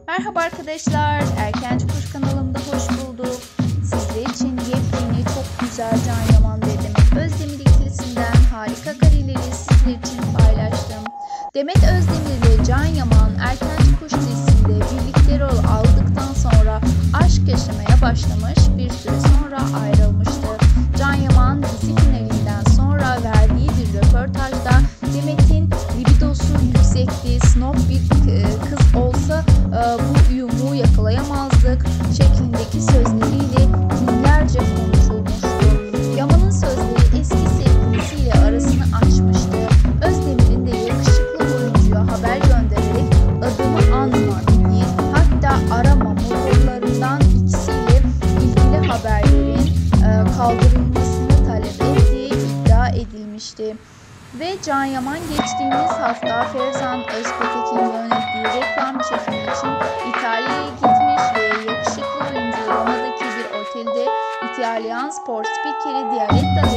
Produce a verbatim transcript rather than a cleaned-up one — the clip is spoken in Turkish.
Merhaba arkadaşlar, Erkenci Kuş kanalımda hoş bulduk. Sizler için yepyeni, çok güzel Can Yaman ve Demet Özdemir ikilisinden harika kareleri sizler için paylaştım. Demet Özdemir ile Can Yaman Erkenci Kuş dizisinde birlikte rol aldıktan sonra aşk yaşamaya başlamış, bir süre sonra ayrılmıştı. Can Yaman dizi finalinden sonra verdiği bir röportajda Demet'in libidosu yüksekti, snob bir kız olsa bu uyumu yakalayamazdık şeklindeki sözleriyle günlerce konuşulmuştu. Yaman'ın sözleri eski sevgilisiyle arasını açmıştı. Özdemir'in de yakışıklı oyuncuya haber göndererek adımı anma diye, hatta arama motorlarından ikisiyle ilgili haberlerin kaldırılmasını talep ettiği iddia edilmişti. Ve Can Yaman geçtiğimiz hafta Ferzan Özpetek'in yönettiği reklam çekimi için İtalya'ya gitmiş ve yakışıklı oyuncu Roma'daki bir otelde İtalyan spor spikeri Dialetta